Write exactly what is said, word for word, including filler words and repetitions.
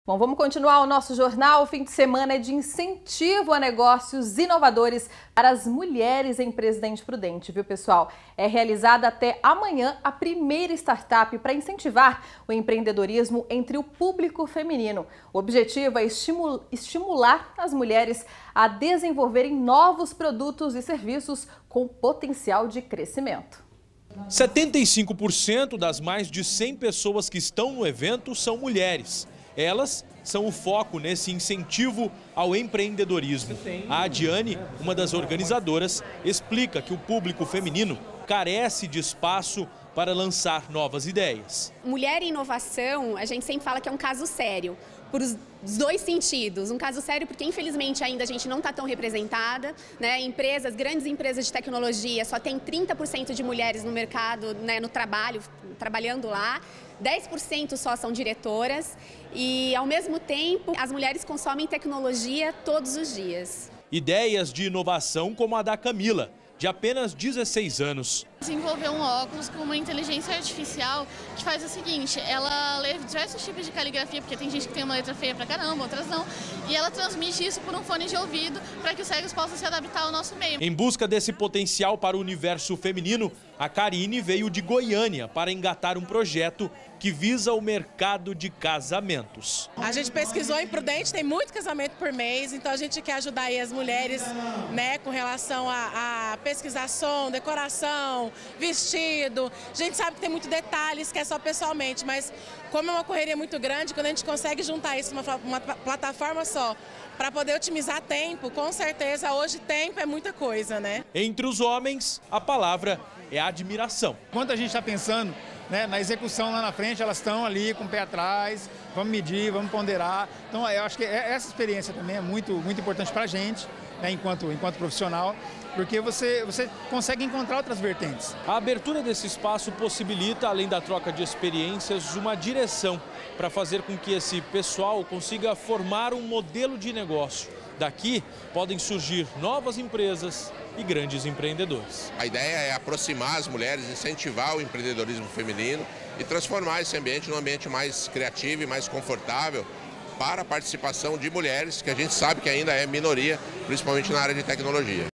Bom, vamos continuar o nosso jornal. O fim de semana é de incentivo a negócios inovadores para as mulheres em Presidente Prudente, viu, pessoal? É realizada até amanhã a primeira startup para incentivar o empreendedorismo entre o público feminino. O objetivo é estimular as mulheres a desenvolverem novos produtos e serviços com potencial de crescimento. setenta e cinco por cento das mais de cem pessoas que estão no evento são mulheres. Elas são o foco nesse incentivo ao empreendedorismo. A Adiane, uma das organizadoras, explica que o público feminino carece de espaço para lançar novas ideias. Mulher e inovação, a gente sempre fala que é um caso sério, por os dois sentidos. Um caso sério porque, infelizmente, ainda a gente não está tão representada, né? Empresas, grandes empresas de tecnologia, só tem trinta por cento de mulheres no mercado, né, no trabalho, trabalhando lá. dez por cento só são diretoras e, ao mesmo tempo, as mulheres consomem tecnologia todos os dias. Ideias de inovação como a da Camila, de apenas dezesseis anos. Desenvolveu um óculos com uma inteligência artificial que faz o seguinte: ela lê diversos tipos de caligrafia, porque tem gente que tem uma letra feia pra caramba, outras não, e ela transmite isso por um fone de ouvido para que os cegos possam se adaptar ao nosso meio. Em busca desse potencial para o universo feminino, a Karine veio de Goiânia para engatar um projeto que visa o mercado de casamentos. A gente pesquisou em Prudente, tem muito casamento por mês, então a gente quer ajudar aí as mulheres, né, com relação a, a pesquisar som, decoração, vestido. A gente sabe que tem muitos detalhes que é só pessoalmente, mas como é uma correria muito grande, quando a gente consegue juntar isso numa uma plataforma só, para poder otimizar tempo, com certeza hoje tempo é muita coisa, né? Entre os homens, a palavra é admiração. Quando a gente está pensando, né, na execução lá na frente, elas estão ali com o pé atrás, vamos medir, vamos ponderar. Então eu acho que essa experiência também é muito, muito importante para a gente, né, enquanto, enquanto profissional, porque você, você consegue encontrar outras vertentes. A abertura desse espaço possibilita, além da troca de experiências, uma direção para fazer com que esse pessoal consiga formar um modelo de negócio. Daqui podem surgir novas empresas e grandes empreendedores. A ideia é aproximar as mulheres, incentivar o empreendedorismo feminino e transformar esse ambiente num ambiente mais criativo e mais confortável para a participação de mulheres, que a gente sabe que ainda é minoria, principalmente na área de tecnologia.